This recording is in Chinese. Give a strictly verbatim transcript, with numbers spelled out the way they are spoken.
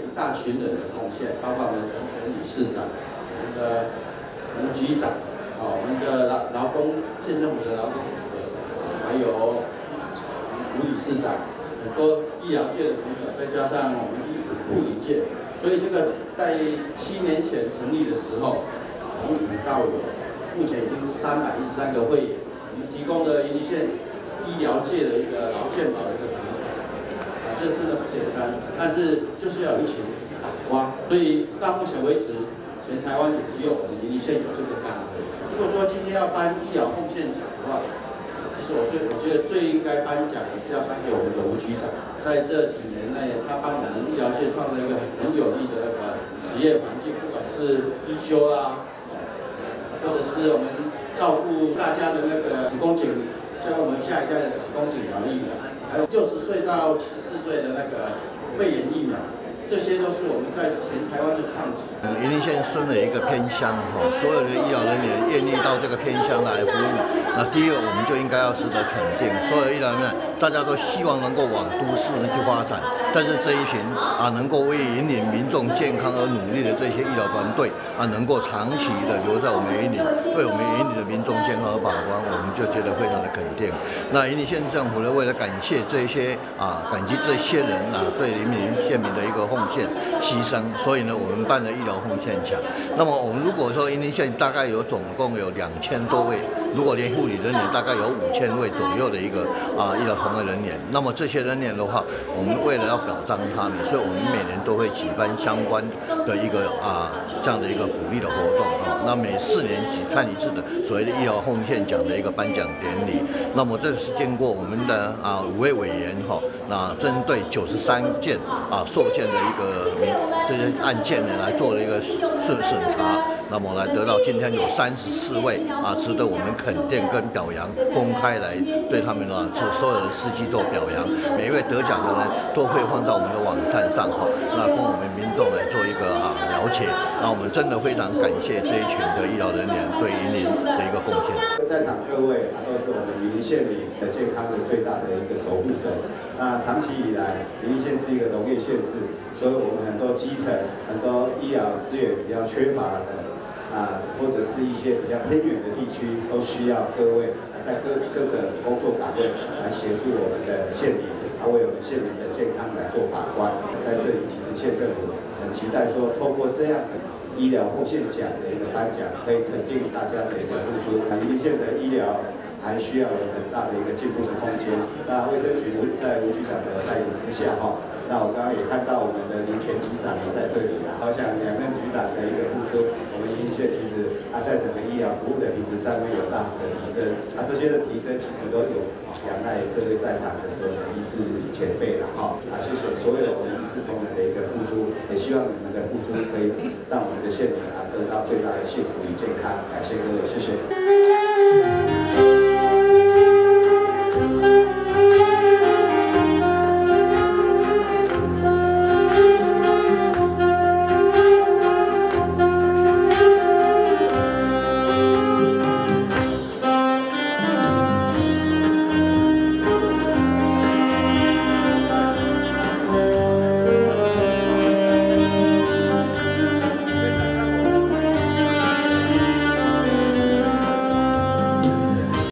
一大群人的贡献，包括我们的陈理事长、我们的吴局长，哦，我们的劳劳工县政府的劳工组的，还有吴理事长，很多医疗界的朋友，再加上我们护理界，所以这个在七年前成立的时候，从无到有，目前已经是三百一十三个会员，我们提供了云林县医疗界的一个劳健保的一个平台，啊，这真的不简单，但是就是要有一群傻瓜，所以到目前为止，全台湾也只有我们云林县有这个单位。如果说今天要颁医疗奉献奖的话，其实我最我觉得最应该颁奖的是要颁给我们的吴局长，在这几年内，他帮我们医疗界创造一个很有利的那个职业环境，不管是医修啊，或者是我们照顾大家的那个子宫颈。教我们下一代的子宫颈疗疫苗，还有六十岁到七十四岁的那个肺炎疫苗，这些都是我们在全台湾的创举。 云林县顺了一个偏乡哈，所有的医疗人员愿意到这个偏乡来服务。那第一个，我们就应该要值得肯定，所有医疗人员大家都希望能够往都市去发展，但是这一群啊能够为引领民众健康而努力的这些医疗团队啊，能够长期的留在我们云林，为我们云林的民众健康而把关，我们就觉得非常的肯定。那云林县政府呢，为了感谢这些啊，感激这些人啊对云林县民的一个奉献牺牲，所以呢，我们办了医疗奉献奖。那么我们如果说云林县大概有总共有两千多位，如果连护理人员大概有五千位左右的一个啊医疗从业人员，那么这些人员的话，我们为了要表彰他们，所以我们每年都会举办相关的一个啊这样的一个鼓励的活动啊。那每四年举办一次的所谓的医疗奉献奖的一个颁奖典礼。那么这是经过我们的啊五位委员哈，那针对九十三件啊受件的一个这些案件呢来做了一个审审查，那么来得到今天有三十四位啊值得我们肯定跟表扬，公开来对他们啊做所有的事迹做表扬。每一位得奖的人都会放在我们的网站上哈，那供我们民众来做一个啊了解。那我们真的非常感谢这一群的医疗人员对云林的一个贡献。 在场各位都是我们云林县民的健康的最大的一个守护神。那长期以来，云林县是一个农业县市，所以我们很多基层、很多医疗资源比较缺乏的啊，或者是一些比较偏远的地区，都需要各位在各各个工作岗位来协助我们的县民，啊，为我们县民的健康来做把关。在这里，其实县政府很期待说，透过这样的医疗奉献奖的一个颁奖，可以肯定大家的一个付出。云林县的医疗还需要有很大的一个进步的空间。那卫生局在吴局长的带领之下，哈，那我刚刚也看到我们的林前局长也在这里啊。好像两任局长的一个付出，我们云林县其实啊在整个医疗服务的品质上面有大幅的提升。啊，这些的提升其实都有仰赖各位在场的所有的医师前辈了哈。啊，谢谢所有我们医师同仁的一个付出，也希望你们的付出可以让我们的县民啊得到最大的幸福与健康。感谢各位，谢谢。